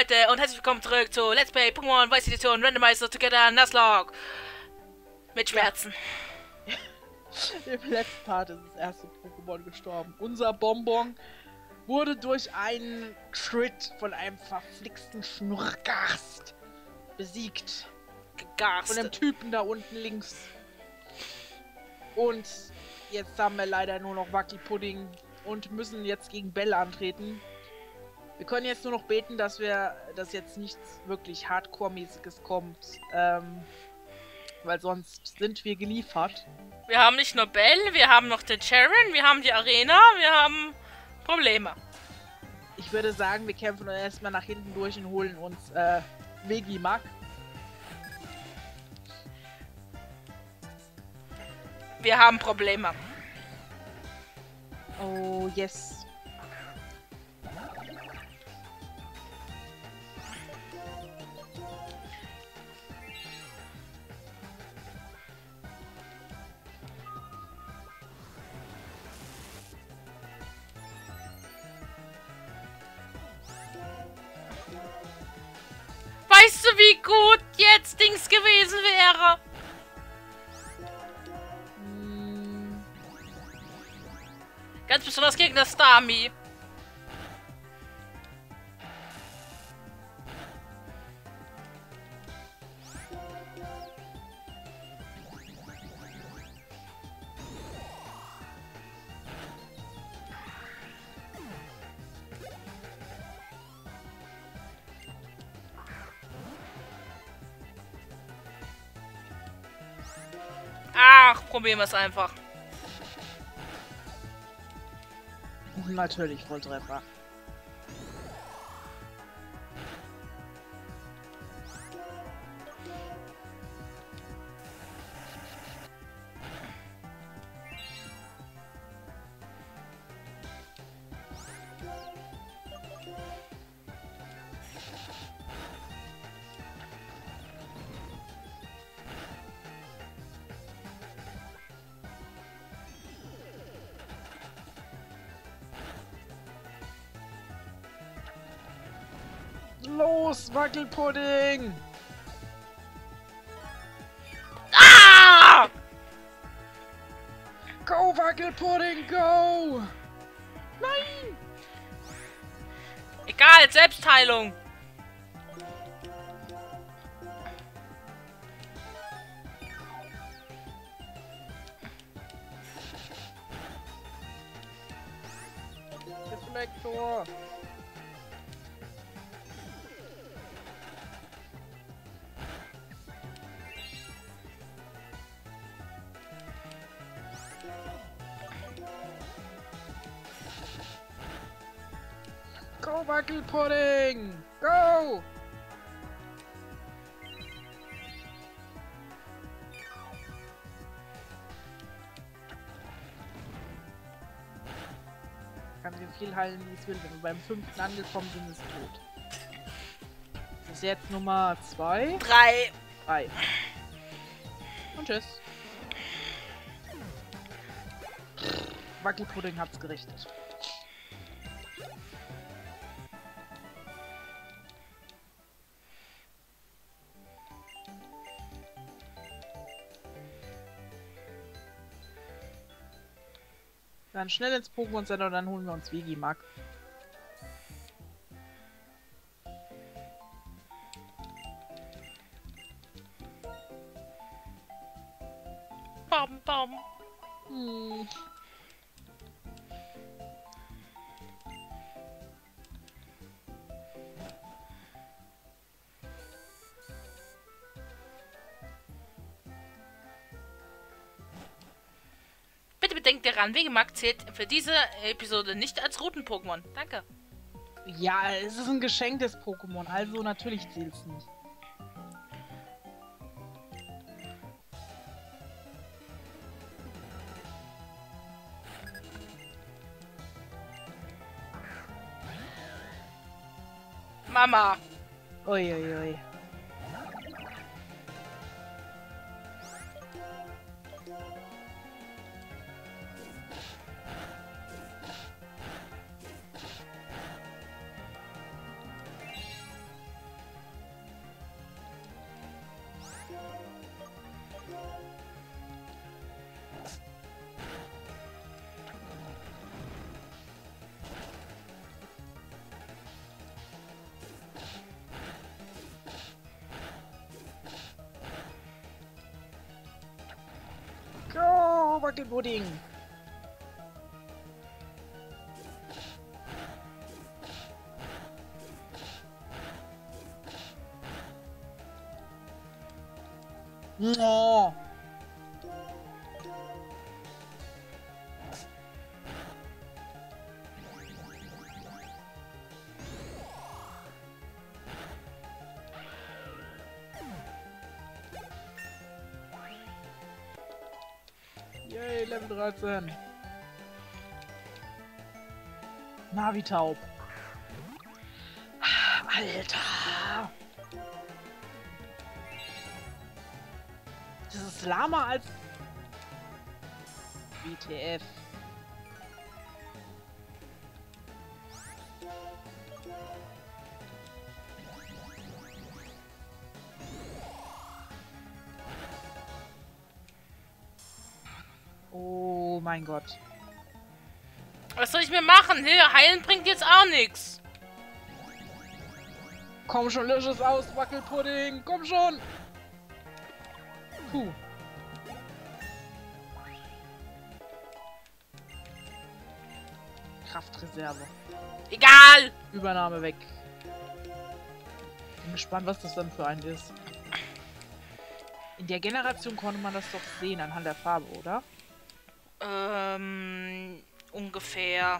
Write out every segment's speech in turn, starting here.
Leute und herzlich willkommen zurück zu Let's Play Pokémon Weiß Edition Randomizer Together Nuzlocke. Mit Schmerzen. Ja. Im letzten Part ist das erste Pokémon gestorben. Unser Bonbon wurde durch einen Crit von einem verflixten Schnurrgast besiegt. Von dem Typen da unten links. Und jetzt haben wir leider nur noch Wackelpudding und müssen jetzt gegen Bell antreten. Wir können jetzt nur noch beten, dass jetzt nichts wirklich Hardcore-mäßiges kommt, weil sonst sind wir geliefert. Wir haben nicht nur Bell, wir haben noch den Charon, wir haben die Arena, wir haben Probleme. Ich würde sagen, wir kämpfen erstmal nach hinten durch und holen uns Vegimak. Wir haben Probleme. Oh, yes. Weißt du, wie gut jetzt Dings gewesen wäre? Ganz besonders gegen das Starmie. Ach, probieren wir es einfach. Natürlich Volltreffer. Los, Wackelpudding! Ah! Go, Wackelpudding, go! Nein! Egal, Selbstheilung. Reflektor! Go, Wackelpudding! Go! Kann dir viel heilen, wie es will. Wenn wir beim 5. angekommen sind, ist es tot. Das ist jetzt Nummer 2. 3. 3. Und tschüss. Wackelpudding hat's gerichtet. Dann schnell ins Pokémon Center und dann holen wir uns Vegimak. Bam, bam. Bitte bedenkt daran, Vegimak zählt für diese Episode nicht als Routen-Pokémon. Danke. Ja, es ist ein geschenktes Pokémon, also natürlich zählt's nicht. Mama. Uiuiui. Wackelpudding. Oh. Yay, Level 13. Navi-Taub. Alter. Das ist lahmer als WTF. Oh mein Gott. Was soll ich mir machen? Hier, heilen bringt jetzt auch nichts. Komm schon, lösch es aus, Wackelpudding. Komm schon. Puh. Kraftreserve. Egal. Übernahme weg. Bin gespannt, was das dann für ein ist. In der Generation konnte man das doch sehen anhand der Farbe, oder? Ungefähr.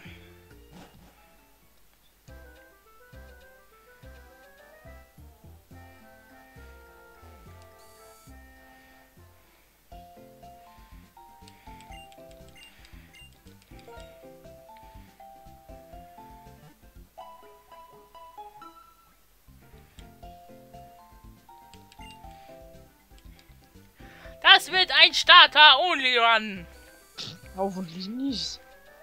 Das wird ein Starter-Only-Run. Hoffentlich nicht.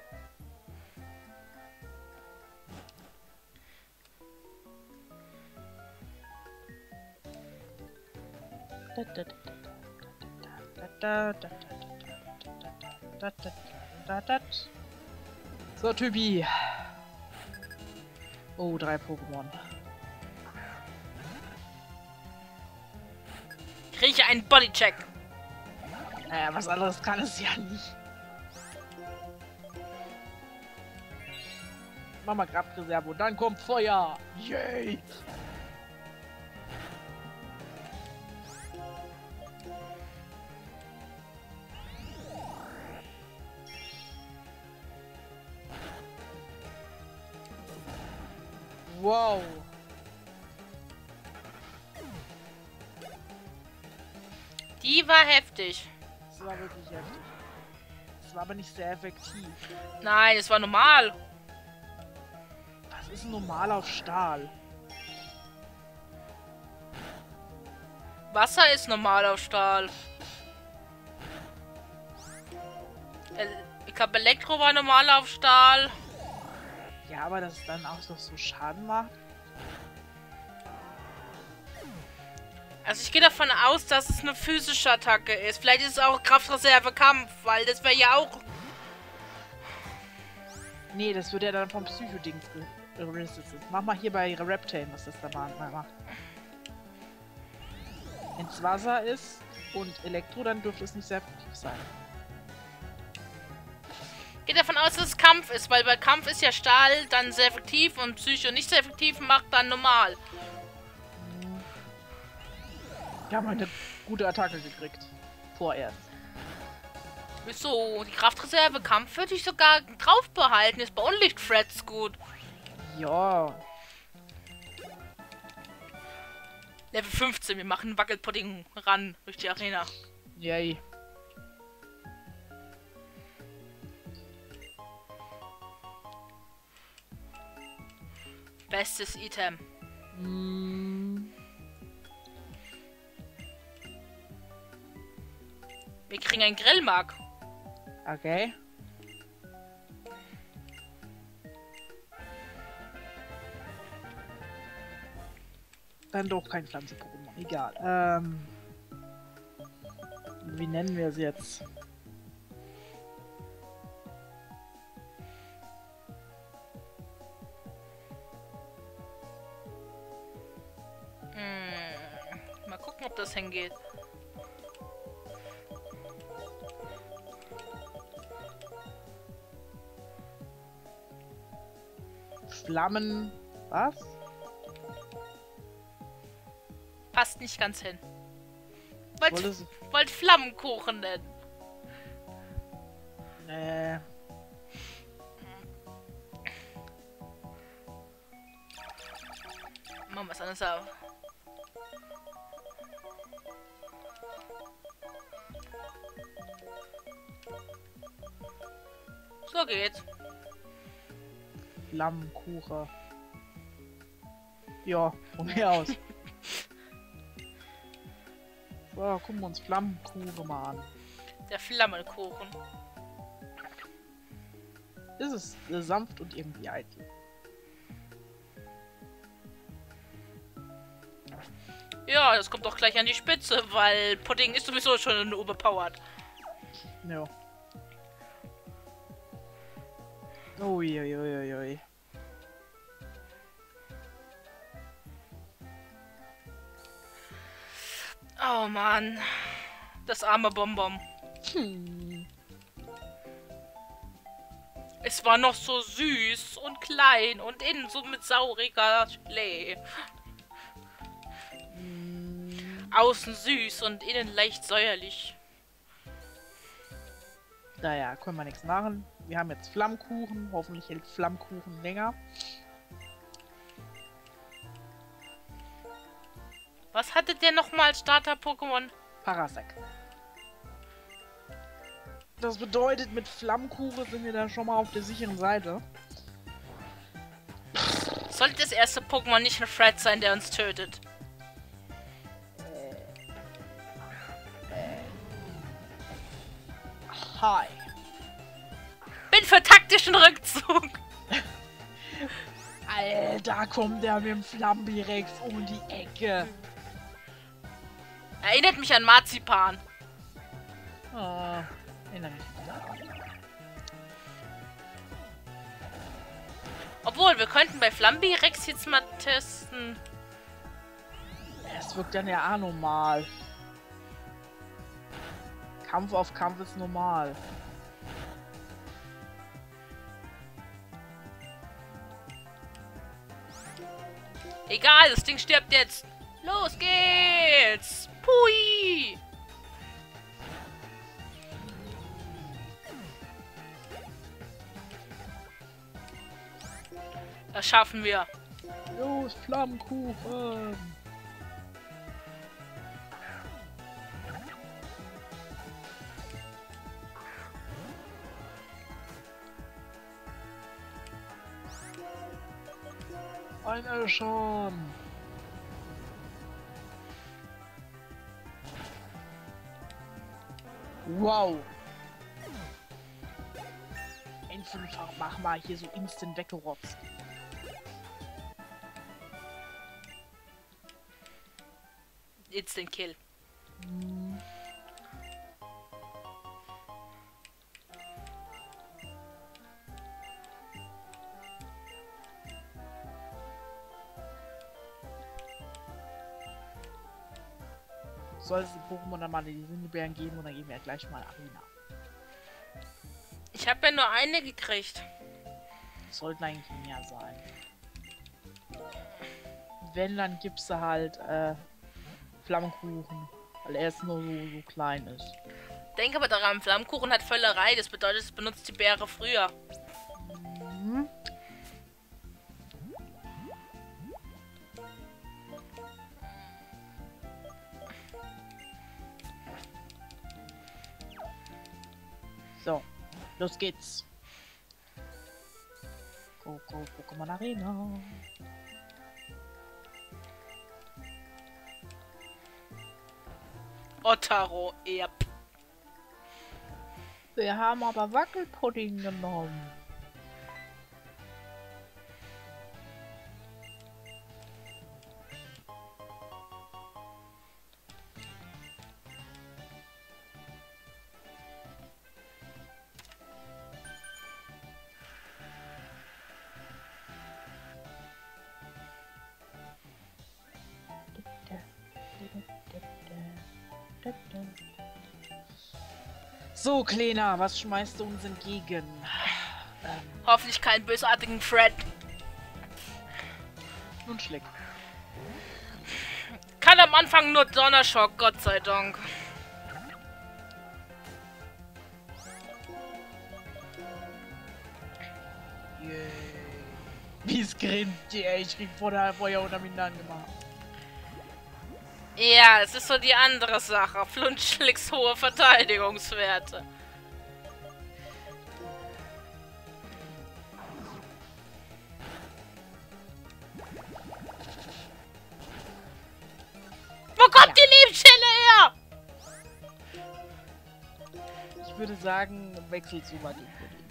So, Typi. Oh, 3 Pokémon. Kriege einen Bodycheck. Naja, was anderes kann es ja nicht. Mach mal Kraftreserve und dann kommt Feuer. Yay! Wow. Die war heftig. Das war wirklich heftig. Das war aber nicht sehr effektiv. Nein, es war normal. Was ist ein normal auf Stahl? Wasser ist normal auf Stahl. Ich glaube, Elektro war normal auf Stahl. Ja, aber dass es dann auch noch so Schaden macht. Also ich gehe davon aus, dass es eine physische Attacke ist. Vielleicht ist es auch Kraftreserve Kampf, weil das wäre ja auch... Nee, das wird ja dann vom Psychodings geristet. Mach mal hier bei Reptile, was das da mal macht. Wenn es Wasser ist und Elektro, dann dürfte es nicht sehr effektiv sein. Ich gehe davon aus, dass es Kampf ist, weil bei Kampf ist ja Stahl dann sehr effektiv und Psycho nicht sehr effektiv macht dann normal. Wir haben eine gute Attacke gekriegt. Vorerst. Wieso? Die Kraftreserve Kampf würde ich sogar drauf behalten. Ist bei Unlicht-Threads gut. Ja. Level 15, wir machen Wackelpudding ran durch die Arena. Yay. Bestes Item. Wir kriegen einen Grillmark. Okay. Dann doch kein Pflanzen-Pokémon. Egal. Wie nennen wir es jetzt? Mal gucken, ob das hingeht. Flammen... Was? Passt nicht ganz hin. Wolltest Wollt Flammenkuchen nennen. Nee. Machen wir es anders auf. So geht's. Flammenkuchen. Ja, von mir aus. So, gucken wir uns Flammenkuchen mal an. Der Flammenkuchen. Das ist sanft und irgendwie eitel. Ja, das kommt doch gleich an die Spitze, weil Pudding ist sowieso schon overpowered. Ja. Uiuiuiui. Oh Mann. Das arme Bonbon. Es war noch so süß und klein und innen so mit sauriger Gelee. Außen süß und innen leicht säuerlich. Naja, können wir nichts machen. Wir haben jetzt Flammkuchen. Hoffentlich hält Flammkuchen länger. Was hattet ihr nochmal als Starter-Pokémon? Parasect. Das bedeutet, mit Flammkuchen sind wir da schon mal auf der sicheren Seite. Sollte das erste Pokémon nicht ein Thread sein, der uns tötet? Hi. Bin für taktischen Rückzug. Alter, kommt der mit dem Flambirex um die Ecke. Erinnert mich an Marzipan. Ah, erinnere mich daran. Obwohl, wir könnten bei Flambirex jetzt mal testen. Es wirkt dann ja normal. Kampf auf Kampf ist normal. Egal, das Ding stirbt jetzt. Los geht's. Pui. Das schaffen wir. Los, Flammkuchen! Einer schon! Wow! Ein Fünffach mach mal hier so instant weggerotzt. Instant Kill. Soll es die Pokémon dann mal in die Sindelbeeren geben und dann geben wir ja gleich mal Arena. Ich habe ja nur eine gekriegt. Sollten eigentlich mehr sein. Wenn, dann gibt's da halt Flammkuchen, weil er jetzt nur so klein ist. Denke aber daran, Flammkuchen hat Völlerei, das bedeutet, es benutzt die Beere früher. Mhm. So, los geht's. Go, go, Pokémon Arena. Ottaro, yep. Wir haben aber Wackelpudding genommen. So, Kleiner, was schmeißt du uns entgegen? Hoffentlich keinen bösartigen Thread. Flunschlick. Kann am Anfang nur Donnerschock, Gott sei Dank. Yay. Wie es grinst, yeah, ich krieg Feuer unter mich gemacht. Ja, es ist so die andere Sache. Flunschlicks hohe Verteidigungswerte. Wo kommt die Liebschelle her? Ich würde sagen, wechsel zu Maggie Pudding.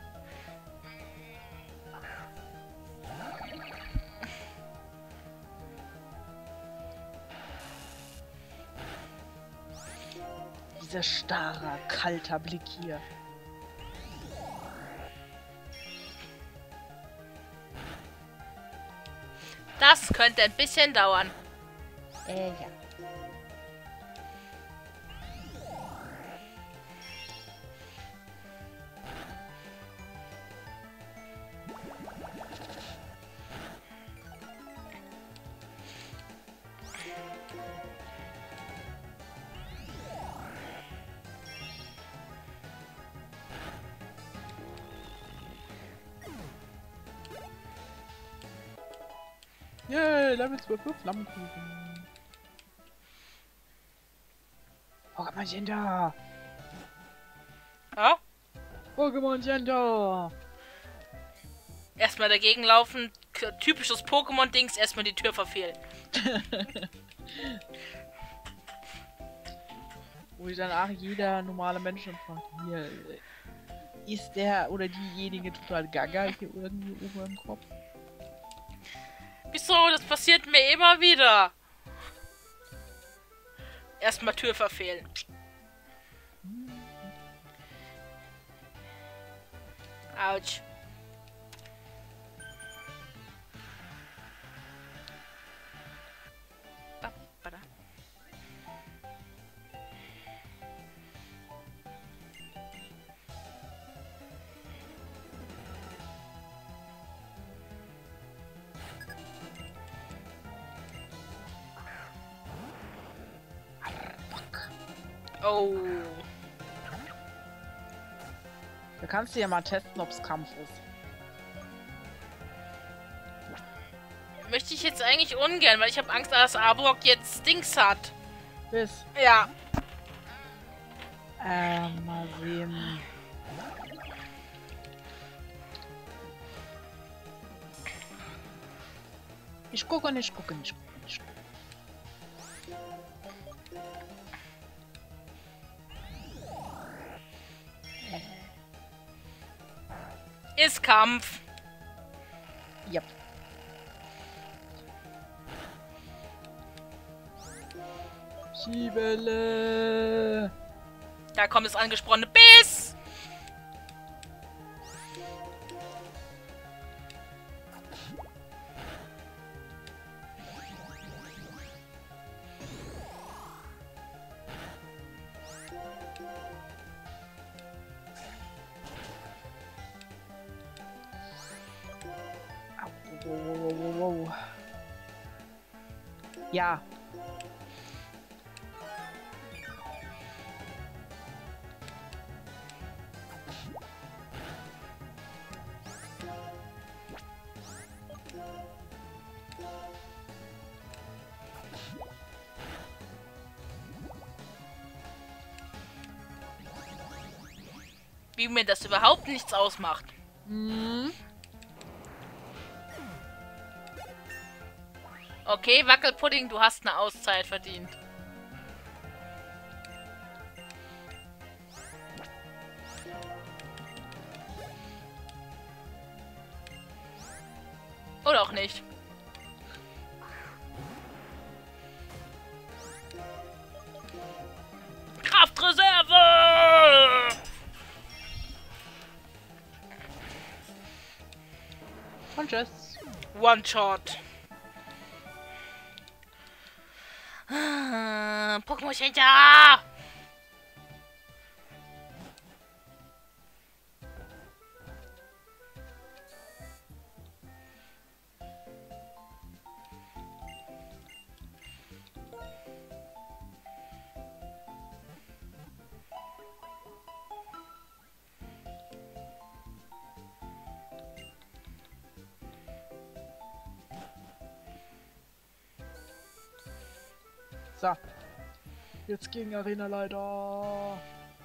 Dieser starre, kalter Blick hier. Das könnte ein bisschen dauern. Ja. Yay, Level 12 für Flammenkuchen. Pokémon Center! Ja? Pokémon Center! Erstmal dagegen laufen. Typisches Pokémon-Dings. Erstmal die Tür verfehlen. Wo ich danach jeder normale Mensch schon fragt, hier, ist der oder diejenige total gaga hier irgendwie oben im Kopf? Wieso? Das passiert mir immer wieder. Erstmal Tür verfehlen. Autsch. Oh. Da kannst du ja mal testen, ob es Kampf ist. Möchte ich jetzt eigentlich ungern, weil ich habe Angst, dass Arbok jetzt Dings hat. Bis. Ja. Mal sehen. Ich gucke nicht. Ist Kampf. Yep. Schiebele. Da kommt das angesprochene Biss. Wow. Ja. Wie mir das überhaupt nichts ausmacht. Hm. Okay, Wackelpudding, du hast eine Auszeit verdient. Oder auch nicht. Kraftreserve! Und tschüss. One-Shot. Pokémon Center! So. Jetzt gegen Arena leider.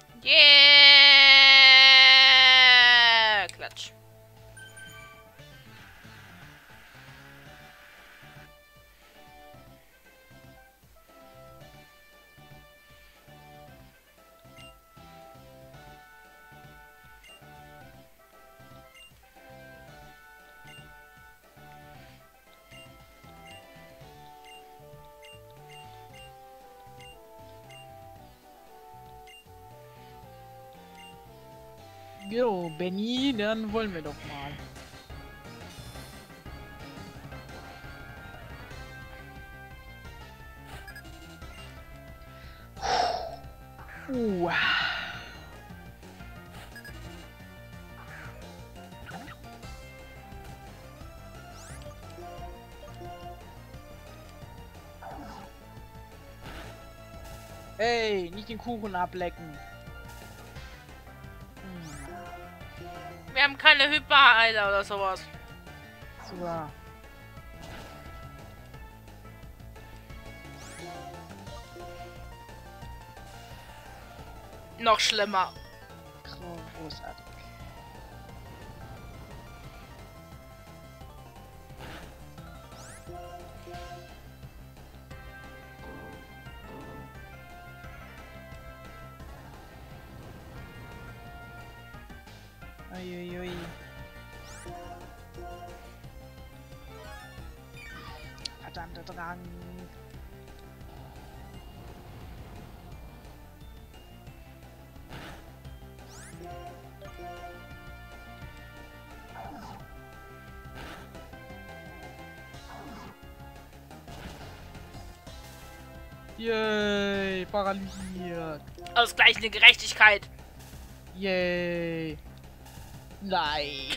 Yeah! Klatsch. Jo, Benny, dann wollen wir doch mal. Uh. Ey, nicht den Kuchen ablecken. Wir haben keine Hyperheiler oder sowas. So. Noch schlimmer. Großartig. Uiuiui. Verdammter Drang. Yay, paralysiert. Ausgleichende Gerechtigkeit. Yay. Nein.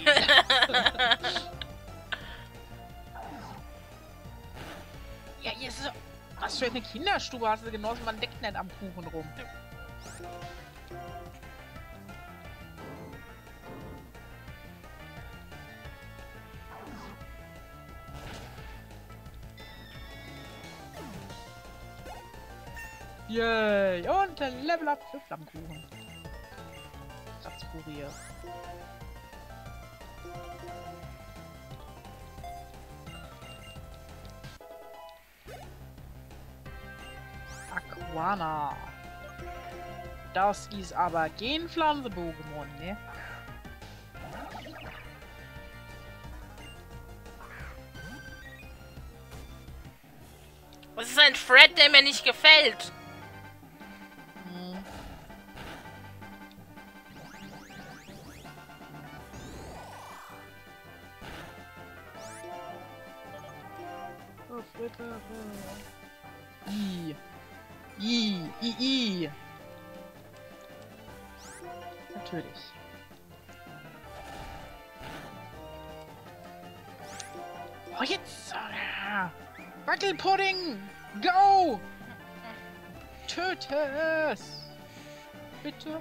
Ja, hier ist so. Was für eine Kinderstube hast du genossen? Man deckt nicht am Kuchen rum. Yay. Und Level Up für Flammkuchen. Kratzfurier. Aquana. Das ist aber kein Pflanzen-Pokémon, ne? Was ist ein Thread, der mir nicht gefällt? I. Natürlich. Oh, jetzt! Wackelpudding! Go! Töte es! Bitte?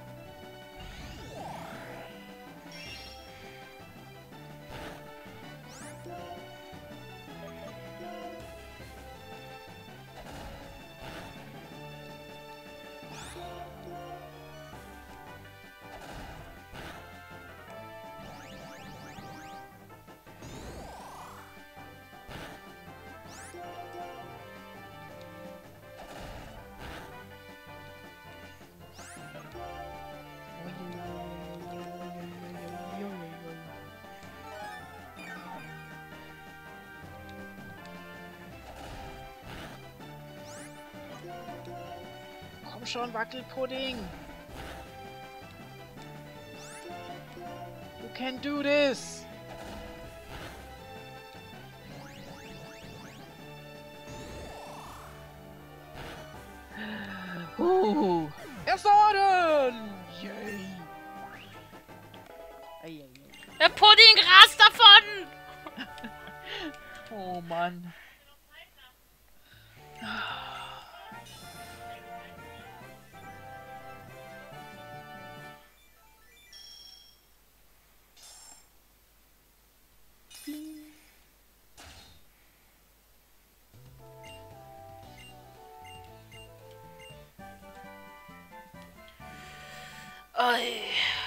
Komm schon, Wackelpudding! You can do this! Erster Orden! Yay! Ei. Der Pudding rast davon! Oh Mann. Oi.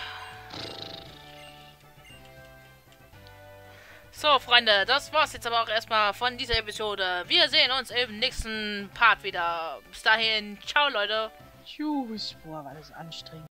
So, Freunde, das war's jetzt aber auch erstmal von dieser Episode. Wir sehen uns im nächsten Part wieder. Bis dahin, ciao, Leute. Tschüss. Boah, war das anstrengend.